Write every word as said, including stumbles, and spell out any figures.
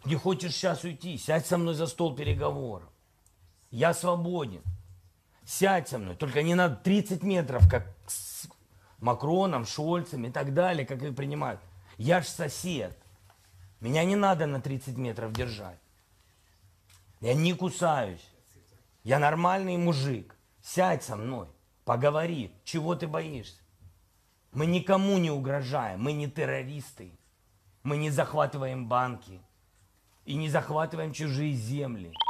Не хочешь сейчас уйти? Сядь со мной за стол переговоров. Я свободен. Сядь со мной. Только не надо тридцать метров, как с Макроном, Шольцем и так далее, как их принимают. Я ж сосед. Меня не надо на тридцать метров держать. Я не кусаюсь. Я нормальный мужик. Сядь со мной. Поговори. Чего ты боишься? Мы никому не угрожаем. Мы не террористы. Мы не захватываем банки. И не захватываем чужие земли.